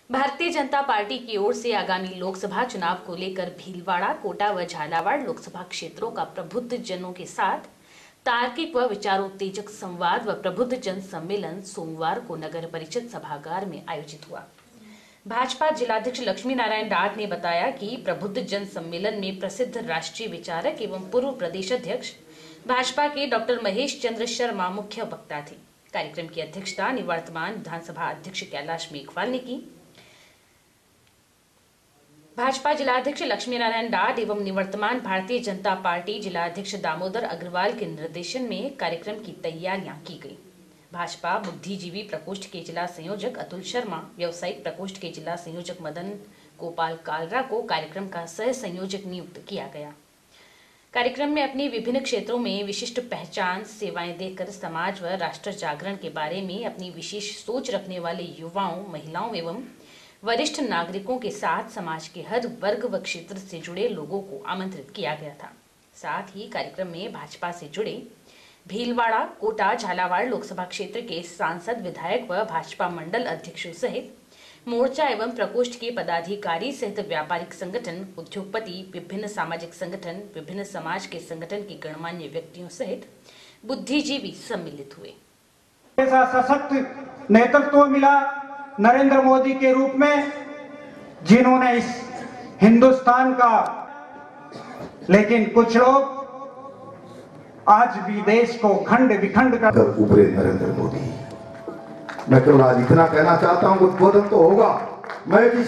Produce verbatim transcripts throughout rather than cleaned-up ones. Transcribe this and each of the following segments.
Bharatiya Janata party की ओर से आगामी लोकसभा चुनाव को लेकर भीलवाड़ा, कोटा व झालावाड़ लोकसभा क्षेत्रों का प्रबुद्ध जनों के साथ तार्किक व विचारोत्तेजक संवाद व प्रबुद्ध जन सम्मेलन सोमवार को नगर परिषद सभागार में आयोजित हुआ। भाजपा जिलाध्यक्ष लक्ष्मी नारायण डाट ने बताया कि प्रबुद्ध जन सम्मेलन में प्रसिद्ध राष्ट्रीय विचारक एवं पूर्व प्रदेश अध्यक्ष भाजपा के डॉक्टर महेश चंद्र शर्मा मुख्य वक्ता थे। कार्यक्रम की अध्यक्षता निवर्तमान विधानसभा अध्यक्ष कैलाश मेघवाल ने की। भाजपा जिलाध्यक्ष लक्ष्मी नारायण डाट एवं निवर्तमान भारतीय जनता पार्टी जिलाध्यक्ष दामोदर अग्रवाल के निर्देशन में कार्यक्रम की तैयारियां की गई। भाजपा बुद्धिजीवी प्रकोष्ठ के जिला संयोजक अतुल शर्मा, व्यवसायिक प्रकोष्ठ के जिला संयोजक मदन गोपाल कालरा को कार्यक्रम का सह संयोजक नियुक्त किया गया। कार्यक्रम में अपनी विभिन्न क्षेत्रों में विशिष्ट पहचान, सेवाएं देकर समाज व राष्ट्र जागरण के बारे में अपनी विशेष सोच रखने वाले युवाओं, महिलाओं एवं वरिष्ठ नागरिकों के साथ समाज के हर वर्ग व क्षेत्र से जुड़े लोगों को आमंत्रित किया गया था। साथ ही कार्यक्रम में भाजपा से जुड़े भीलवाड़ा, कोटा, झालावाड़ लोकसभा क्षेत्र के सांसद, विधायक व भाजपा मंडल अध्यक्षों सहित मोर्चा एवं प्रकोष्ठ के पदाधिकारी सहित व्यापारिक संगठन, उद्योगपति, विभिन्न सामाजिक संगठन, विभिन्न समाज के संगठन के गणमान्य व्यक्तियों सहित बुद्धिजीवी सम्मिलित हुए। ऐसा सशक्त नेतृत्व मिला नरेंद्र मोदी के रूप में, जिन्होंने इस हिंदुस्तान का, लेकिन कुछ लोग आज भी देश को खंड विखंड कर उभरे नरेंद्र मोदी। मैं केवल आज इतना कहना चाहता हूं, उद्बोधन तो होगा, मैं जी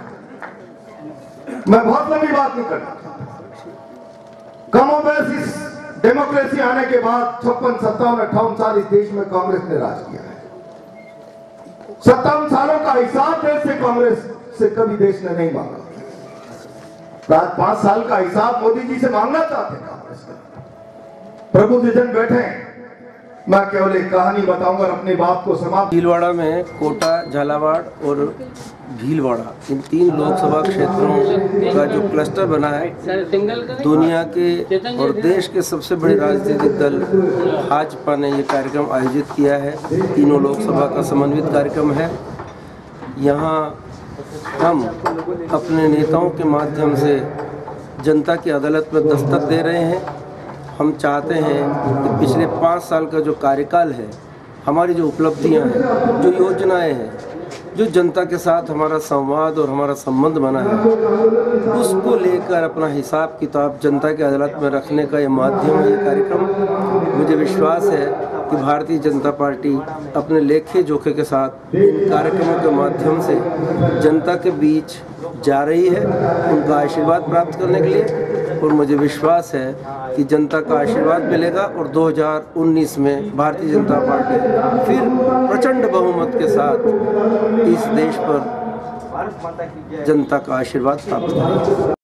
सकता, मैं बहुत लंबी बात नहीं करना। कमोबेश इस डेमोक्रेसी आने के बाद छप्पन सत्तावन अट्ठावन साल इस देश में कांग्रेस ने राज किया है। सत्तावन सालों का हिसाब देश से कांग्रेस से कभी देश ने नहीं मांगा। आज पांच साल का हिसाब मोदी जी से मांगना चाहते हैं कांग्रेस का। प्रबुद्ध जन बैठे, मैं केवल एक कहानी बताऊंगा, अपनी बात को समाप्त। भीलवाड़ा में कोटा, झालावाड़ और भीलवाड़ा, इन तीन लोकसभा क्षेत्रों का जो क्लस्टर बना है, दुनिया के और देश के सबसे बड़े राजनीतिक दल भाजपा ने ये कार्यक्रम आयोजित किया है। तीनों लोकसभा का समन्वित कार्यक्रम है। यहाँ हम अपने नेताओं के माध्यम से जनता की अदालत में दस्तक दे रहे हैं। हम चाहते हैं कि पिछले पाँच साल का जो कार्यकाल है, हमारी जो उपलब्धियां हैं, जो योजनाएं हैं, जो जनता के साथ हमारा संवाद और हमारा संबंध बना है, उसको लेकर अपना हिसाब किताब जनता की अदालत में रखने का ये माध्यम है, ये कार्यक्रम। मुझे विश्वास है कि भारतीय जनता पार्टी अपने लेखे जोखे के साथ इन कार्यक्रमों के माध्यम से जनता के बीच जा रही है, उनका आशीर्वाद प्राप्त करने के लिए। और मुझे विश्वास है कि जनता का आशीर्वाद मिलेगा और दो हज़ार उन्नीस में भारतीय जनता पार्टी फिर प्रचंड बहुमत के साथ इस देश पर जनता का आशीर्वाद प्राप्त करेगी।